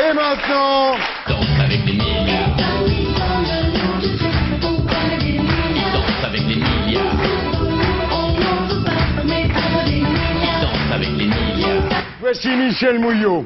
Et maintenant... Danse avec les milliards. Danse avec les milliards. Danse avec les milliards. Voici Michel Mouillot.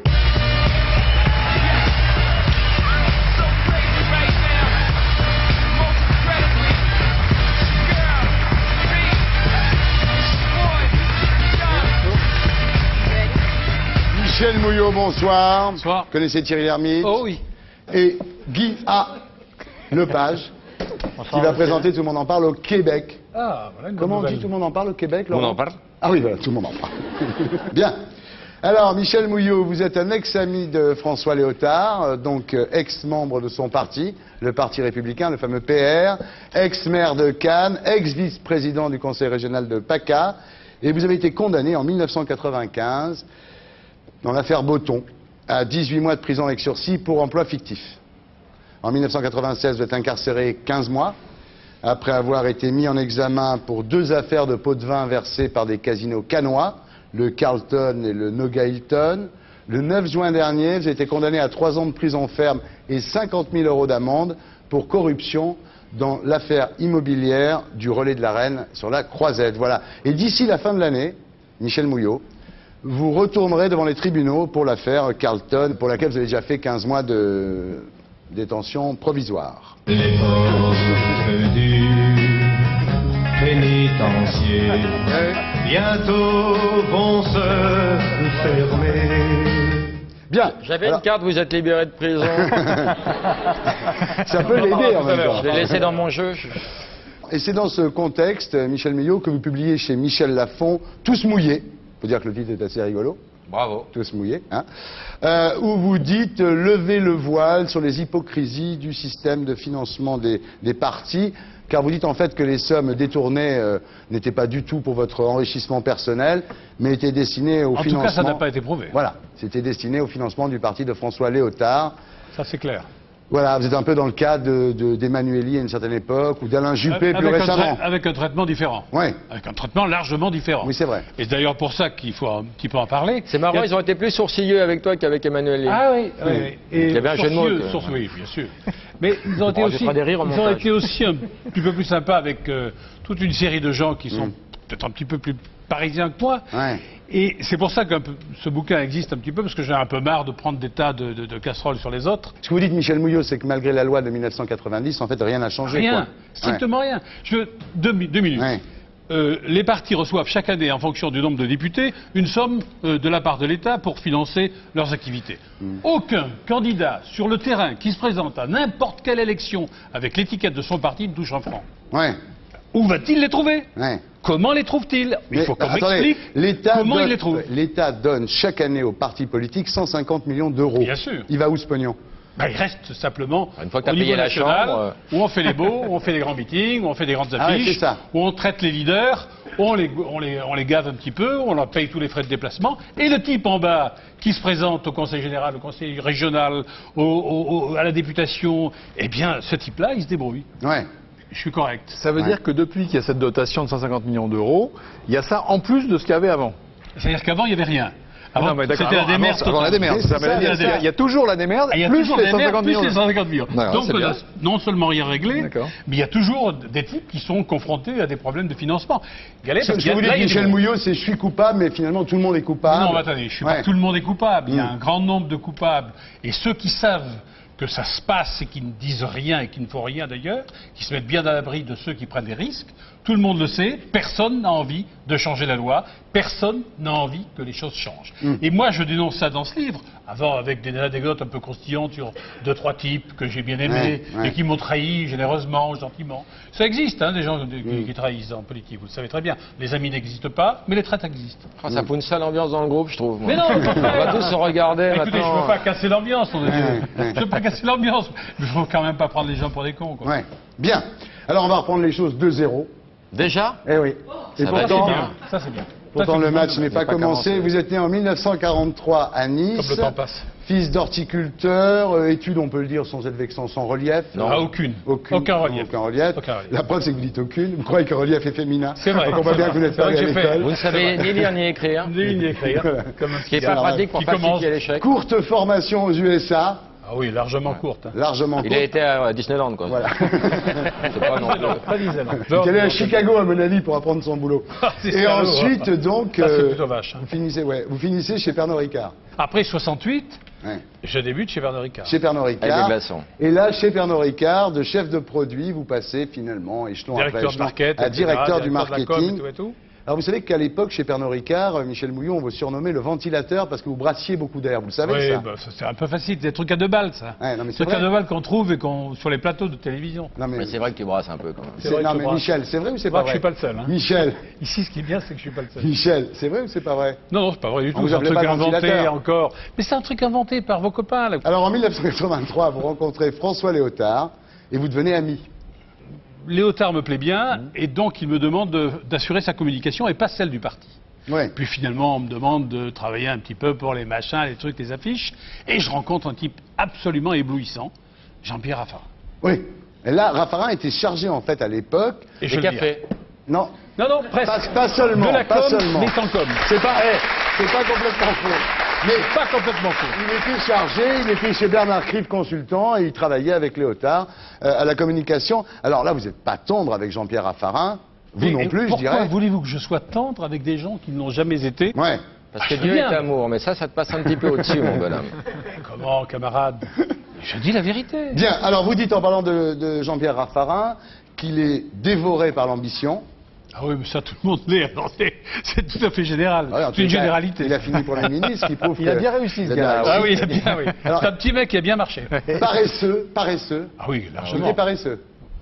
Michel Mouillot, bonsoir. Bonsoir. Vous connaissez Thierry Lhermitte? Oh oui. Et Guy A. Lepage, qui va présenter Tout le monde en parle au Québec. Ah, voilà une Comment on nouvelle. dit Tout le monde en parle au Québec, On Laurent? en parle. Ah oui, voilà, tout le monde en parle. Bien. Alors, Michel Mouillot, vous êtes un ex-ami de François Léotard, donc ex-membre de son parti, le Parti républicain, le fameux PR, ex-maire de Cannes, ex-vice-président du conseil régional de PACA, et vous avez été condamné en 1995, dans l'affaire Botton, à 18 mois de prison avec sursis pour emploi fictif. En 1996, vous êtes incarcéré 15 mois, après avoir été mis en examen pour 2 affaires de pots de vin versés par des casinos cannois, le Carlton et le Noga Hilton. Le 9 juin dernier, vous avez été condamné à 3 ans de prison ferme et 50 000 € d'amende pour corruption dans l'affaire immobilière du Relais de la Reine sur la Croisette. Voilà. Et d'ici la fin de l'année, Michel Mouillot, vous retournerez devant les tribunaux pour l'affaire Carlton, pour laquelle vous avez déjà fait 15 mois de détention provisoire. Les portes du pénitencier bientôt vont se fermer. Bien. J'avais Alors, une carte, vous êtes libéré de prison. ça peut l'aider en même temps. Je l'ai laissé dans mon jeu. Et c'est dans ce contexte, Michel Mouillot, que vous publiez chez Michel Lafon, Tous mouillés. Il faut dire que le titre est assez rigolo. Bravo. Tous mouillés, hein, où vous dites levez le voile sur les hypocrisies du système de financement des partis, car vous dites en fait que les sommes détournées n'étaient pas du tout pour votre enrichissement personnel, mais étaient destinées au financement... En tout cas, ça n'a pas été prouvé. Voilà, c'était destiné au financement du parti de François Léotard. Ça, c'est clair. Voilà, vous êtes un peu dans le cas d'Emmanueli à une certaine époque, ou d'Alain Juppé plus récemment. Avec un traitement différent. Oui. Avec un traitement largement différent. Oui, c'est vrai. Et c'est d'ailleurs pour ça qu'il faut un petit peu en parler. C'est marrant, ils ont été plus sourcilleux avec toi qu'avec Emmanuel. Ah oui, oui. Et Il y avait un jeu de mots. oui, bien sûr. Mais ils ont été Bon, aussi, je ferai des rires au ils ont montage. été aussi un petit peu plus sympas avec toute une série de gens qui sont peut-être un petit peu plus parisiens que moi. Ouais. Et c'est pour ça que ce bouquin existe un petit peu, parce que j'ai un peu marre de prendre des tas de casseroles sur les autres. Ce que vous dites, Michel Mouillot, c'est que malgré la loi de 1990, en fait, rien n'a changé. Rien, Quoi. strictement rien. Deux minutes. Ouais. Les partis reçoivent chaque année, en fonction du nombre de députés, une somme de la part de l'État pour financer leurs activités. Aucun candidat sur le terrain qui se présente à n'importe quelle élection avec l'étiquette de son parti ne touche un franc. Ouais. Où va-t-il les trouver? Ouais. Comment les trouve-t-il? Il faut qu'on attendez, m'explique comment il les trouve. L'État donne chaque année aux partis politiques 150 millions d'euros. Bien sûr. Il va où ce pognon? Ben, il reste simplement Une fois que t'as au niveau payé la national, chambre, où on fait les beaux, où on fait des grands meetings, où on fait des grandes Ah ouais, affiches, c'est ça. où on traite les leaders, où on les gave un petit peu, où on leur paye tous les frais de déplacement. Et le type en bas qui se présente au conseil général, au conseil régional, à la députation, eh bien, ce type-là, il se débrouille. Ouais. Je suis correct. Ça veut dire que depuis qu'il y a cette dotation de 150 millions d'euros, il y a ça en plus de ce qu'il y avait avant. C'est-à-dire qu'avant, il n'y avait rien. Avant, Non, mais d'accord, c'était la démerde avant la totale. démerde. C'est Ça veut ça, dire c'est ça. qu'il y a toujours la démerde, Et il y a plus toujours les des merdes, 150 plus millions. les 150 millions. D'accord, Donc, c'est bien. non seulement rien réglé, D'accord. mais il y a toujours des types qui sont confrontés à des problèmes de financement. Galère, Ce que vous dites, Michel Mouillot, c'est je suis coupable, mais finalement tout le monde est coupable. Non, attendez, je suis Ouais. pas tout le monde est coupable. Il y a un grand nombre de coupables. Et ceux qui savent que ça se passe et qui ne disent rien et qui ne font rien d'ailleurs, qui se mettent bien à l'abri de ceux qui prennent des risques, tout le monde le sait, personne n'a envie de changer la loi, personne n'a envie que les choses changent. Et moi, je dénonce ça dans ce livre, avant avec des anecdotes un peu croustillantes sur 2-3 types que j'ai bien aimés Ouais. et qui m'ont trahi généreusement, gentiment. Ça existe, hein, des gens qui trahissent en politique, vous le savez très bien. Les amis n'existent pas, mais les traites existent. Ah, ça fout une sale ambiance dans le groupe, je trouve. moi. Mais non, On va tous se regarder écoutez, je maintenant. ne veux pas casser l'ambiance, on a dit. Ouais. Je ne veux pas casser l'ambiance, mais il faut quand même pas prendre les gens pour des cons, quoi. Ouais. Bien. Alors on va reprendre les choses de zéro. Déjà? Eh oui. Et Ça va Ça, pourtant, c'est bien. Ça, c'est bien. Pourtant, le match n'est pas pas commencé. commencé. Vous êtes né en 1943 à Nice. Comme le temps passe. Fils d'horticulteur, études, on peut le dire, sans être vexant, sans relief. Non. Ah, aucune. Aucun relief. Aucun relief. Aucun relief. La preuve, c'est que vous dites aucune. Vous croyez que relief est féminin. C'est vrai. Donc, on voit bien que vous n'êtes C'est pas vrai allé à que j'ai fait. Vous l'école. ne savez ni lire ni écrire. Ni écrire. Comme un Ce qui n'est petit pas gars. pratique pour Qui commence. pratiquer l'échec. Courte formation aux USA, Ah oui, largement courte. hein. largement Il courte. a été à Disneyland, quoi. Voilà. C'est pas non plus. Pas Disneyland. Il est allé à Chicago, à mon avis, pour apprendre son boulot. C'est Et salaud, ensuite, hein. donc, Ça, c'est plutôt vache. hein. vous finissez chez Pernod Ricard. Après 68, Ouais. je débute chez Pernod Ricard. Chez Pernod Avec des Ricard. glaçons. Et là, chez Pernod Ricard, de chef de produit, vous passez finalement échelon après Directeur de échelon market, à etc., directeur du de la com marketing. et tout et tout. Alors vous savez qu'à l'époque, chez Pernod Ricard, Michel Mouillon, on vous surnommait le ventilateur parce que vous brassiez beaucoup d'air. Vous le savez Oui, ça bah, ça, c'est un peu facile. C'est des trucs à 2 balles, ça. Ouais, non, mais Des c'est trucs à vrai. 2 balles qu'on trouve et sur les plateaux de télévision. Non mais, Mais c'est vrai que tu brasses un peu, quand même. C'est vrai non, que je mais brasse. Michel, c'est vrai ou c'est C'est pas vrai que je vrai suis pas le seul. hein. Michel, Ici, ce qui est bien, c'est que je suis pas le seul. Michel, c'est vrai ou c'est pas vrai Non, non, c'est pas vrai du On tout. vous C'est un appelait truc pas inventé ventilateur. encore. Mais c'est un truc inventé par vos copains. Là. Alors en 1983, vous rencontrez François Léotard et vous devenez amis. Léotard me plaît bien et donc il me demande d'assurer sa communication et pas celle du parti. Ouais. Puis finalement, on me demande de travailler un petit peu pour les machins, les trucs, les affiches. Et je rencontre un type absolument éblouissant, Jean-Pierre Raffarin. Oui. Et là, Raffarin était chargé en fait à l'époque. Et je Des le dis. cafés. Non, Non, non, presque. pas seulement. De la pas com, seulement. mais sans com. C'est pas complètement faux. Mais Pas complètement faux. il était chargé, il était chez Bernard Crive consultant et il travaillait avec Léotard à la communication. Alors là, vous n'êtes pas tendre avec Jean-Pierre Raffarin, vous non plus, je Pourquoi dirais. voulez-vous que je sois tendre avec des gens qui n'ont jamais été Ouais. Parce que je Dieu veux est bien. amour, mais ça te passe un petit peu au-dessus, mon bonhomme. Comment, camarade? Je dis la vérité. Bien, alors vous dites en parlant de Jean-Pierre Raffarin qu'il est dévoré par l'ambition. Ah oui, mais ça, tout le monde l'est. Alors, c'est tout à fait général. Ouais, en C'est tout une cas, généralité. Il a fini Premier ministre, ce qui prouve Il a que- bien réussi, ce il a bien gars-là. Ah réussi. oui, il a bien, oui. Alors- C'est un petit mec qui a bien marché. Paresseux. Ah oui, Il largement. était paresseux.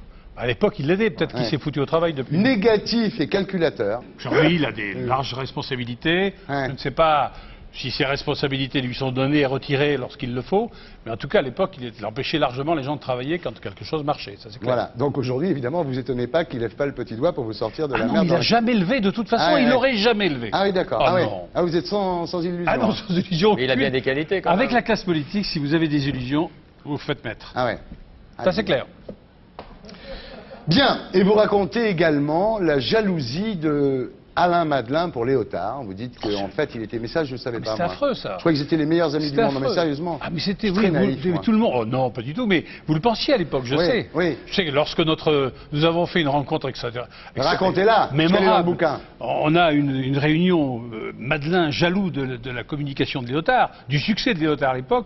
À l'époque, il l'aidait. Peut-être qu'il Ouais. s'est foutu au travail depuis. Négatif et calculateur. Oui, il a des larges responsabilités. Ouais. Je ne sais pas si ces responsabilités lui sont données et retirées lorsqu'il le faut. Mais en tout cas, à l'époque, il empêchait largement les gens de travailler quand quelque chose marchait. Ça, c'est clair. Voilà. Donc aujourd'hui, évidemment, vous étonnez pas qu'il lève pas le petit doigt pour vous sortir de Ah la non, merde. il dans n'a la- jamais levé. De toute façon, Ah ouais, il ouais. n'aurait jamais levé. Ah oui, d'accord. Ah Ah, ouais. non. Ah, vous êtes sans illusion. Ah non, sans illusion. Mais il a bien des qualités, quand Avec même. la classe politique, si vous avez des illusions, vous vous faites mettre. Ah ouais. Ça, c'est clair. Bien. Et vous racontez également la jalousie de Alain Madelin pour Léotard. Vous dites qu'en fait, il était... Mais ça, je ne savais Mais pas, c'est moi. affreux, ça. Je crois que c'était les meilleurs amis du C'était monde. Non, mais affreux. sérieusement. Ah, mais c'était, Je suis oui, très naïf, moi. tout le monde. Oh, non, pas du tout, mais vous le pensiez à l'époque, je Oui, sais. oui. Je sais que lorsque nous avons fait une rencontre avec ça. Racontez-la, parce qu'elle est dans le Mémorable. bouquin. On a une réunion, Madelin jaloux de la communication de Léotard, du succès de Léotard à l'époque.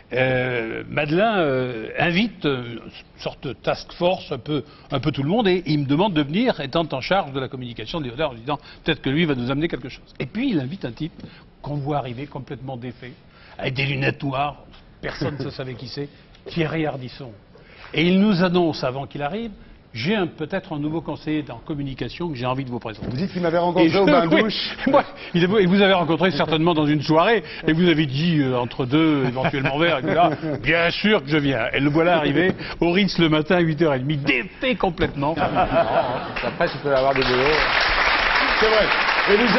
Madelin invite une sorte de task force, un peu tout le monde, et il me demande de venir, étant en charge de la communication de Léotard, en disant peut-être que lui va nous amener quelque chose. Et puis il invite un type qu'on voit arriver complètement défait, avec des lunettes noires, personne ne savait qui c'est, Thierry Ardisson. Et il nous annonce avant qu'il arrive, j'ai peut-être un nouveau conseiller en communication que j'ai envie de vous présenter. Vous dites qu'il m'avait Et rencontré au oui, bain-douche. moi, et vous avez rencontré certainement dans une soirée, et vous avez dit, entre deux, éventuellement verres, etc., bien sûr que je viens. Et le voilà arrivé au Ritz le matin à 8h30, défait complètement. Après, tu peux avoir des boulots. C'est vrai. Et vous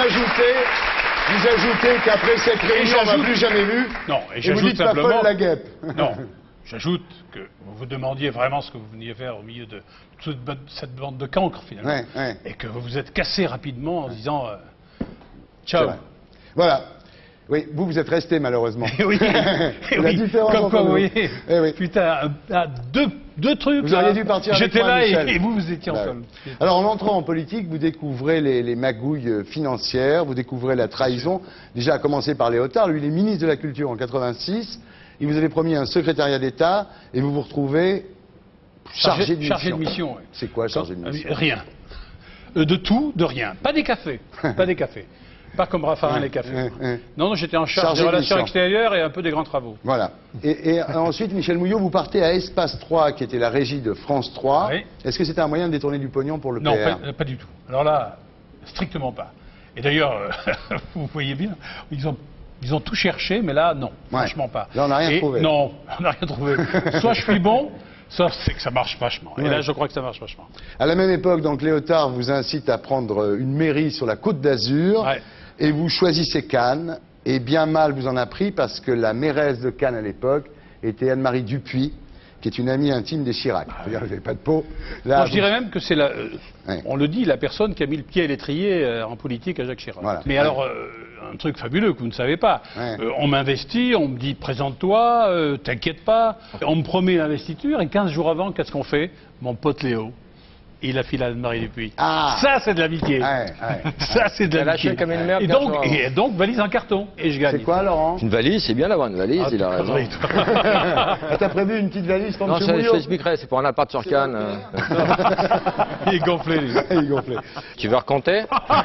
ajoutez qu'après cette réunion, on ne m'a j'ajoute- plus jamais vu. Non, et Et vous j'ajoute dites pas simplement... folle la guêpe. Non, j'ajoute que vous vous demandiez vraiment ce que vous veniez faire au milieu de cette bande de cancres, finalement. Ouais, ouais. Et que vous vous êtes cassé rapidement en disant C'est ciao. vrai. Voilà. Oui, vous êtes resté malheureusement. Oui, La oui. différence Comme entre quoi, vous nous. voyez, Eh oui. putain, deux trucs. Vous là. auriez dû partir avec J'étais moi, là Michel. et vous étiez en Bah, sol. oui. Alors, en entrant en politique, vous découvrez les magouilles financières, vous découvrez la trahison. Déjà, à commencer par Léotard. Lui, il est ministre de la Culture en 86. Il vous avait promis un secrétariat d'État et vous vous retrouvez chargé de mission. Chargé de mission, oui. C'est quoi, chargé de mission? Rien. De tout, de rien. Pas des cafés. Pas des cafés. Pas comme Raffarin les cafés. Non, j'étais en charge Chargé des de relations mission. extérieures et un peu des grands travaux. Voilà. Et ensuite, Michel Mouillot, vous partez à Espace 3, qui était la régie de France 3. Oui. Est-ce que c'était un moyen de détourner du pognon pour le Non, PR? pas du tout. Alors là, strictement pas. Et d'ailleurs, vous voyez bien, ils ont tout cherché, mais là, non, Ouais. franchement pas. Là, on n'a rien Et trouvé. Non, on n'a rien trouvé. Soit je suis bon, soit c'est que ça marche vachement. Et Ouais. là, je crois que ça marche vachement. À la même époque, donc, Léotard vous incite à prendre une mairie sur la Côte d'Azur. Ouais. Et vous choisissez Cannes, et bien mal vous en a pris parce que la mairesse de Cannes à l'époque était Anne-Marie Dupuis, qui est une amie intime des Chirac. C'est-à-dire, vous n'avez pas de peau. Là, Moi, je dirais même que c'est la, Ouais. on le dit, la personne qui a mis le pied à l'étrier en politique à Jacques Chirac. Voilà. Mais alors, un truc fabuleux que vous ne savez pas. Ouais. On m'investit, on me dit présente-toi, t'inquiète pas. On me promet l'investiture et 15 jours avant, qu'est-ce qu'on fait? Mon pote Léo, il a filé à Anne-Marie Dupuis. Ah. Ça, c'est de l'amitié. Ouais. Ça, c'est de Elle a l'amitié. lâché comme une merde, Et 15 donc, jours avant. et donc, valise en carton. Et je gagne. C'est quoi, Laurent? Une valise, c'est bien d'avoir une valise, Ah, il a raison. connerie, toi. Ah, t'as prévu une petite valise pour Non, M. je Mouillot? t'expliquerai, c'est pour un appart sur Cannes. Il est gonflé, lui. Il est gonflé. Tu veux raconter?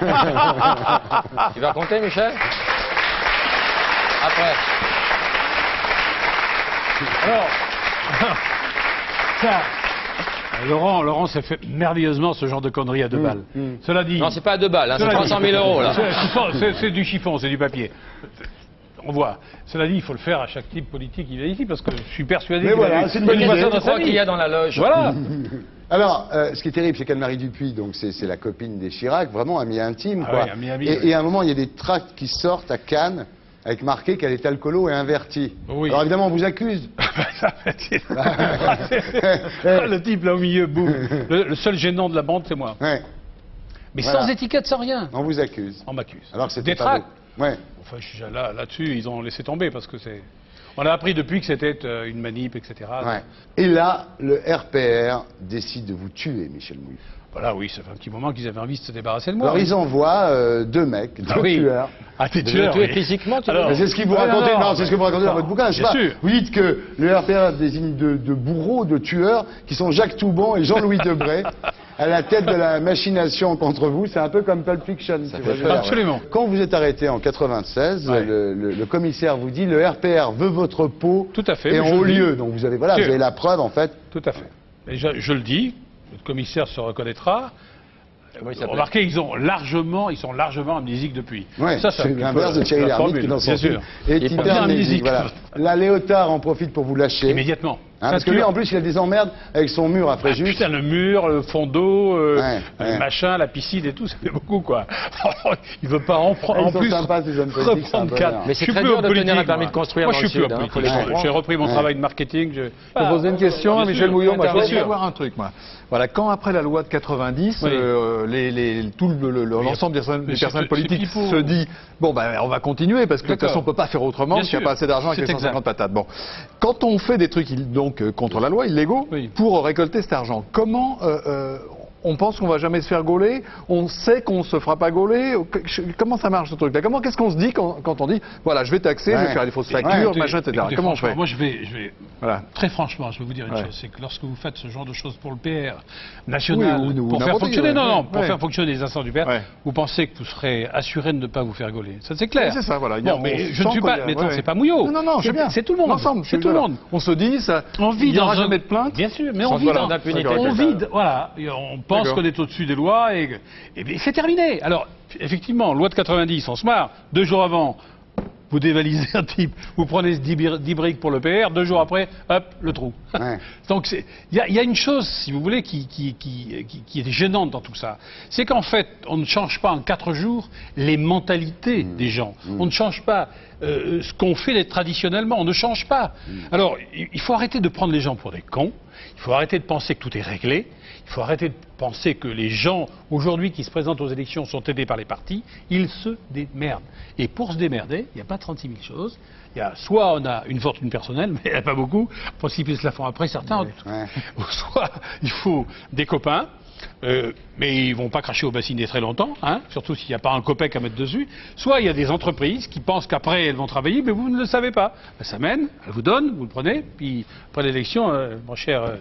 Tu veux raconter, Michel? Après. Alors, ça, Laurent s'est fait merveilleusement ce genre de conneries à 2 balles. Cela dit, Non, c'est pas à 2 balles, hein, c'est cela 300 dit- 000 euros, là. C'est du chiffon, c'est du papier. On voit. Cela dit, il faut le faire à chaque type politique qui vient ici, parce que je suis persuadé Mais qu'il voilà, a eu c'est une bonne une idée. fois ça Tu dans sa crois qu'il vie. y a dans la loge? Voilà. Alors, ce qui est terrible, c'est qu'Anne-Marie Dupuis, donc c'est la copine des Chirac, vraiment amie intime, Ah quoi. oui, amie, et, oui. et à un moment, il y a des tracts qui sortent à Cannes avec marqué qu'elle est alcoolo et invertie. Oui. Alors évidemment, on vous accuse. Le type là au milieu, boum. Le seul gênant de la bande, c'est moi. Ouais, Mais Voilà. sans étiquette, sans rien. on vous accuse. On m'accuse. Alors que c'était Des pas tracts. beau. Ouais. Enfin, là-dessus, ils ont laissé tomber parce que c'est. On a appris depuis que c'était une manip, etc. Ouais. Et là, le RPR décide de vous tuer, Michel Mouillot. Voilà, oui, ça fait un petit moment qu'ils avaient envie de se débarrasser de moi. Alors ils envoient 2 mecs, 2 Ah oui. tueurs. Ah, t'es Tu veux tueur, tuer oui. physiquement, tu veux? Alors, Mais c'est ce que vous Ouais, racontez, non, non, c'est ce que vous racontez dans votre bouquin, je sais bien pas. sûr. Vous dites que le RPR désigne de bourreaux, de tueurs, qui sont Jacques Toubon et Jean-Louis Debré, à la tête de la machination contre vous. C'est un peu comme Pulp Fiction. si vous fait voulez. peur, Absolument. Quand vous êtes arrêté en 96, Ouais. le commissaire vous dit le RPR veut votre peau Tout à fait, et mais en je haut le dis. lieu. Donc vous avez, voilà, Sûr. vous avez la preuve en fait. Tout à fait. Et je le dis, le commissaire se reconnaîtra. Comment il s'appelle? Remarquez, ils sont largement amnésiques depuis. Ouais, Ça, c'est l'inverse de Thierry la Lhermitte qui formule, dans son bien film sûr. est Il est hyper bien amnésique. amnésique. Voilà. La Léotard en profite pour vous lâcher. Immédiatement. Hein, parce que lui, en plus, il a des emmerdes avec son mur à Fréjus. Putain, le mur, le fond d'eau, Ouais. le machin, la piscine et tout, ça fait beaucoup, quoi. Il veut pas en prendre. Ils En sont plus, sympas, ces hommes politiques, c'est un reprendre 4. bonheur. Mais c'est Je suis très plus dur homme de obtenir politique, un permis moi. de construire Moi, dans je suis le plus Sud, homme hein, faut politique. les comprendre. J'ai repris mon Ouais. travail de marketing. Je peux poser une question à Bien Michel sûr. Mouillot. Moi, je Bien voudrais sûr. savoir un truc, moi. Voilà, quand après la loi de 90, Oui. tout l'ensemble des mais personnes c'est politiques Pipo. se dit bon ben on va continuer parce que de toute D'accord. façon on peut pas faire autrement Bien parce qu'il n'y a sûr. pas assez d'argent avec C'est les 150 exact. patates. Bon, quand on fait des trucs donc contre la loi illégaux Oui. pour récolter cet argent, comment on pense qu'on va jamais se faire gauler, on sait qu'on se fera pas gauler. Comment ça marche ce truc-là? Qu'est-ce qu'on se dit quand on dit voilà, je vais taxer, je vais Ouais. faire des fausses Ouais, factures, Écoutez, machin, etc. écoutez, Comment on franchement, fait? Moi, je vais Voilà. très franchement, je vais vous dire une Ouais. chose, c'est que lorsque vous faites ce genre de choses pour le PR national, Oui, ou pour faire n'importe qui, fonctionner, ouais. pour Ouais. faire fonctionner les instances du PR, Ouais. vous pensez que vous serez assuré de ne pas vous faire gauler. Ça, c'est clair. Oui, c'est ça, voilà. Bon, On mais je sent ne suis qu'on pas, y a- mais attends, ouais. c'est pas Mouillot. Non, je sais bien. C'est tout le monde. L'ensemble, C'est tout le monde. On se dit ça. On vit il n'y aura dans un- jamais de plainte. Bien sûr, mais Sans on vit valeur dans d'impunité on totale. vit, voilà, et on pense D'accord. qu'on est au-dessus des lois et bien, c'est terminé. Alors, effectivement, loi de 90, on se marre. 2 jours avant, vous dévalisez un type, vous prenez 10 briques pour le PR, 2 jours après, hop, le trou. Ouais. Donc il y a une chose, si vous voulez, qui est gênante dans tout ça. C'est qu'en fait, on ne change pas en 4 jours les mentalités des gens. On ne change pas ce qu'on fait traditionnellement. On ne change pas. Alors, il faut arrêter de prendre les gens pour des cons. Il faut arrêter de penser que tout est réglé. Il faut arrêter de penser que les gens, aujourd'hui, qui se présentent aux élections sont aidés par les partis. Ils se démerdent. Et pour se démerder, il n'y a pas 36 000 choses. Il y a, soit on a une fortune personnelle, mais il n'y en a pas beaucoup, parce qu'ils se la font après, certains. Ouais. Ou soit il faut des copains, mais ils vont pas cracher au bassinet très longtemps, hein, surtout s'il n'y a pas un copec à mettre dessus. Soit il y a des entreprises qui pensent qu'après elles vont travailler, mais vous ne le savez pas. Ben, ça mène, elles vous donnent, vous le prenez, puis après l'élection, mon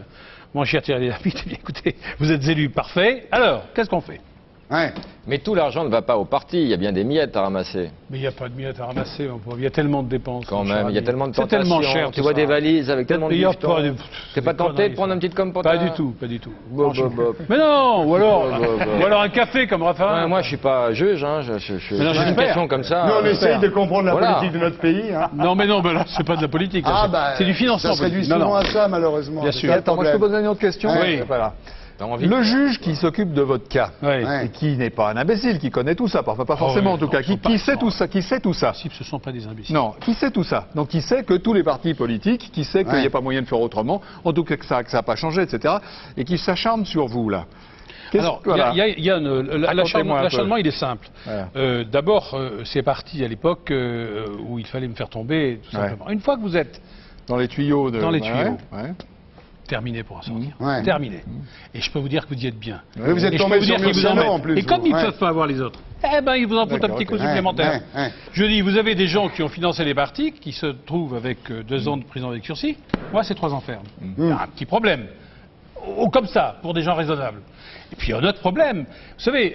cher Thierry Lhermitte, écoutez, vous êtes élu parfait, alors qu'est-ce qu'on fait? Ouais. Mais tout l'argent ne va pas au parti, il y a bien des miettes à ramasser. Mais il n'y a pas de miettes à ramasser, mon pauvre. Il y a tellement de dépenses. Quand mon cher même, il y a ami. tellement de C'est tentations. tellement cher. Tu tout vois ça. des valises avec tellement de Il y a bifetons. pas de- T'es pas des tenté de conneries, prendre ça. une petite com pour Pas ta- du tout, pas du tout. Bon, bon, bon. Mais non, ou alors, Bon, bon, bon. ou alors un café comme Raphaël. Ouais, moi, je suis pas juge, hein. Je Mais non, j'ai une j'espère. question comme ça. Nous, on essaye de comprendre la Voilà. politique de notre pays. Hein. Non, mais non, ben là, c'est pas de la politique. là, Ah, c'est- bah, c'est du financement. ça se réduit politique. Non, souvent non. à ça, malheureusement. Bien C'est sûr. ça le Attends, moi je peux problème. poser une autre question. Oui. Voilà. T'as envie. Le juge qui s'occupe de votre cas, Ouais. Ouais. et qui n'est pas un imbécile, qui connaît tout ça, enfin pas forcément ouais, en tout non, cas, ils sont qui pas- sait non. tout ça, qui sait tout ça. Si, ce ne sont pas des imbéciles. Non, qui sait tout ça. Donc qui sait que tous les partis politiques, qui sait qu'il n'y Ouais. a pas moyen de faire autrement, en tout cas que ça n'a pas changé, etc. Et qui s'acharne sur vous là. Alors, voilà. il y a Racontez-moi un peu. l'acharnement, il est simple. Voilà. D'abord, c'est parti à l'époque où il fallait me faire tomber, tout Ouais. simplement. Une fois que vous êtes Dans les tuyaux de. Dans les Ouais, tuyaux. ouais. terminé pour en sortir, Ouais. terminé. Et je peux vous dire que vous y êtes bien. Mais vous êtes Et je peux tombé vous sur dire qu'ils vous en Murciano mettent. en plus. Et comme vous. ils ne Ouais. peuvent pas avoir les autres, eh ben ils vous en foutent un D'accord, petit ok. coup supplémentaire. Ouais, ouais. Je dis, vous avez des gens qui ont financé les partis, qui se trouvent avec 2 ans de prison avec sursis. Moi, c'est 3 ans ferme. Il y a un petit problème. Comme ça, pour des gens raisonnables. Et puis, il y a un autre problème. Vous savez,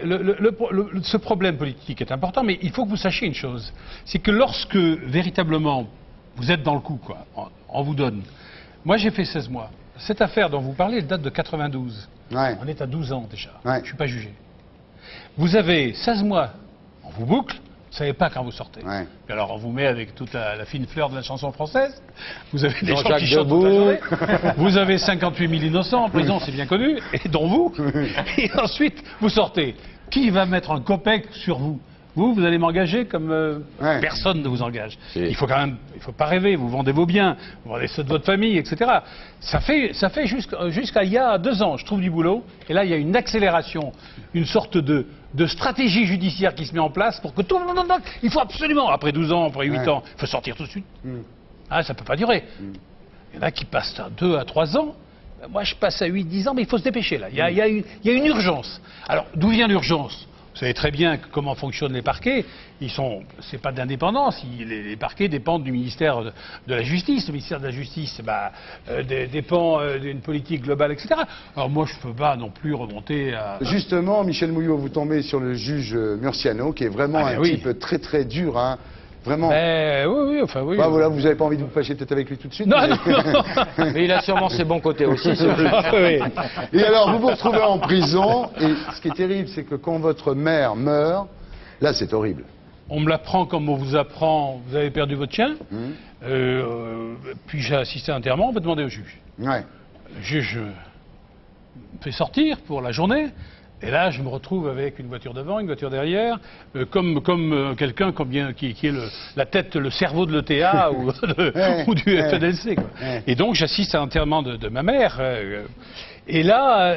ce problème politique est important, mais il faut que vous sachiez une chose. C'est que lorsque, véritablement, vous êtes dans le coup, quoi, on vous donne. Moi, j'ai fait 16 mois. Cette affaire dont vous parlez, elle date de 92. Ouais. On est à 12 ans déjà. Ouais. Je ne suis pas jugé. Vous avez 16 mois, on vous boucle, vous ne savez pas quand vous sortez. Ouais. Puis alors on vous met avec toute la fine fleur de la chanson française. Vous avez des gens Jean-Jacques qui chantent toute la Debout. journée. Vous avez 58 000 innocents en prison, c'est bien connu, et dont vous. Et ensuite, vous sortez. Qui va mettre un copec sur vous? Vous allez m'engager comme Ouais. personne ne vous engage. Si. Il faut quand même, il faut pas rêver. Vous vendez vos biens, vous vendez ceux de votre famille, etc. Ça fait jusqu'à il y a 2 ans, je trouve du boulot. Et là, il y a une accélération, une sorte de stratégie judiciaire qui se met en place pour que tout le monde, il faut absolument, après 12 ans, après 8 Ouais. ans, il faut sortir tout de suite. Mm. Ah, ça peut pas durer. Il y en a qui passent à 2 à 3 ans. Moi, je passe à 8, 10 ans, mais il faut se dépêcher là. Il y a une urgence. Alors, d'où vient l'urgence? Vous savez très bien comment fonctionnent les parquets. C'est pas d'indépendance. Les parquets dépendent du ministère de la Justice. Le ministère de la Justice dépend d'une politique globale, etc. Alors moi, je peux pas non plus remonter à... Justement, Michel Mouillot, vous tombez sur le juge Murciano, qui est vraiment Ah, un ben oui. type très très dur, hein. Vraiment. Oui, enfin oui. Bah, voilà, vous n'avez pas envie de vous fâcher peut-être avec lui tout de suite. Non, mais- non, non. Mais il a sûrement ses bons côtés aussi. Oui. Et alors, vous vous retrouvez en prison, et ce qui est terrible, c'est que quand votre mère meurt, là, c'est horrible. On me l'apprend comme on vous apprend, vous avez perdu votre chien. Hum. Puis j'ai assisté à un enterrement, on va demander au juge. Ouais. Le juge me fait sortir pour la journée. Et là, je me retrouve avec une voiture devant, une voiture derrière, comme quelqu'un qui est la tête, le cerveau de l'ETA ou du Ouais. FNLC. Quoi. Ouais. Et donc, j'assiste à l'enterrement de ma mère. Et là,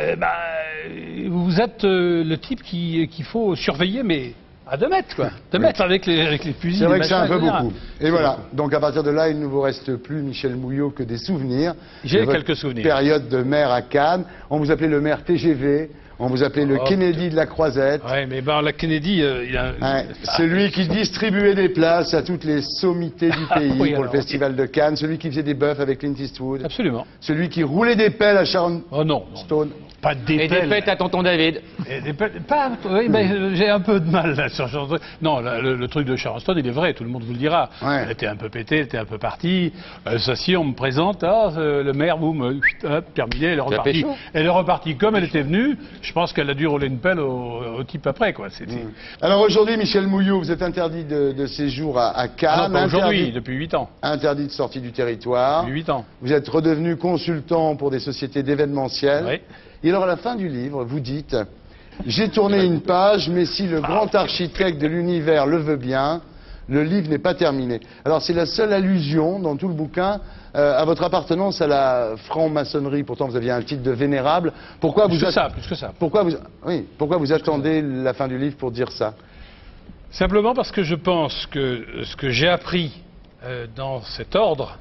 vous êtes le type qu'il faut surveiller, mais à 2 mètres, quoi. 2 mètres avec les fusils. C'est vrai les que c'est un machins, peu etc. beaucoup. Et voilà. Donc à partir de là, il ne vous reste plus, Michel Mouillot, que des souvenirs. J'ai de votre quelques souvenirs. Période de maire à Cannes. On vous appelait le maire TGV. On vous appelait le Oh, Kennedy de la Croisette. Ouais, mais la Kennedy, il a... Ouais, celui qui distribuait des places à toutes les sommités du pays oui, pour le alors, festival de Cannes, celui qui faisait des bœufs avec Clint Eastwood, Absolument. celui qui roulait des pelles à Sharon Oh non, non, Stone. pas des Et des pelles. fêtes à tonton David. Et des pelles- pas, oui, mais j'ai un peu de mal là sur Sharon Stone. Non, le truc de Sharon Stone, il est vrai, tout le monde vous le dira. Ouais. Elle était un peu pétée, elle était un peu partie. Ça, si on me présente, le maire, vous me, hop, terminé, elle est repartie. pécho. Elle est repartie comme elle était venue. Je pense qu'elle a dû rouler une pelle au type après, quoi. C'était. Alors aujourd'hui, Michel Mouillot, vous êtes interdit de séjour à Ah Cannes, non, pas aujourd'hui, interdit, depuis 8 ans. interdit de sortie du territoire. Depuis 8 ans. Vous êtes redevenu consultant pour des sociétés d'événementiel. Oui. Et alors à la fin du livre, vous dites « J'ai tourné une page, mais si le grand architecte de l'univers le veut bien, le livre n'est pas terminé. » Alors c'est la seule allusion dans tout le bouquin à votre appartenance à la franc-maçonnerie. Pourtant vous aviez un titre de vénérable. Pourquoi Plus vous que ça, plus que ça. Pourquoi vous attendez la fin du livre pour dire ça? Simplement parce que je pense que ce que j'ai appris dans cet ordre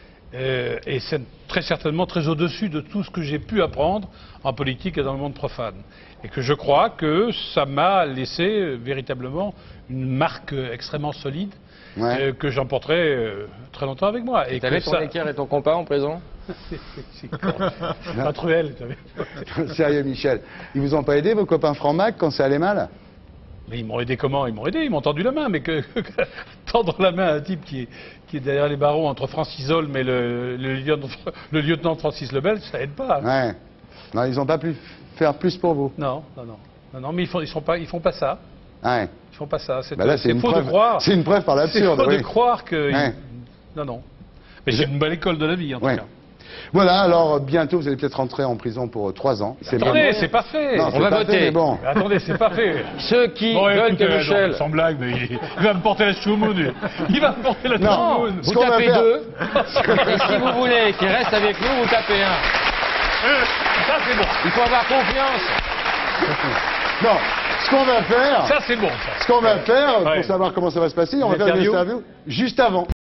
est très certainement très au-dessus de tout ce que j'ai pu apprendre en politique et dans le monde profane. Et que je crois que ça m'a laissé véritablement une marque extrêmement solide Ouais. que j'emporterai très longtemps avec moi. Et T'avais que ton ça... équerre et ton compas en prison? C'est pas cruel, vous savez. Sérieux Michel, ils vous ont pas aidé vos copains francs-mac quand ça allait mal? Mais ils m'ont aidé comment? Ils m'ont aidé, ils m'ont tendu la main, mais tendre la main à un type qui est derrière les barreaux entre Francis Holm et le lieutenant Francis Lebel, ça aide pas. Ouais. Non, ils n'ont pas pu faire plus pour vous. Non, mais ils font pas ça. Ouais. Ils font pas ça. C'est Bah là, c'est une faux preuve. de croire. C'est une preuve par C'est l'absurde. faux oui. de croire que. Ouais. Non. Mais c'est une belle école de la vie en tout Ouais. cas. Voilà, alors bientôt vous allez peut-être rentrer en prison pour 3 ans. Attendez, c'est pas fait. Non, On c'est va pas voter. fait, mais bon. Attendez, c'est pas fait. Ceux qui Bon, veulent écoutez, que Michel... non, sans blague, mais il va me porter la choumoune. Il va me porter la Non. choumoune. Ce Vous qu'on va tapez faire- 2. Et si vous voulez qu'il reste avec nous, vous tapez 1. Ça, c'est bon. Il faut avoir confiance. Non, ce qu'on va faire, Ça, c'est bon, ça. ce qu'on va faire, Ouais. pour savoir comment ça va se passer, on va faire une interview. interview juste avant.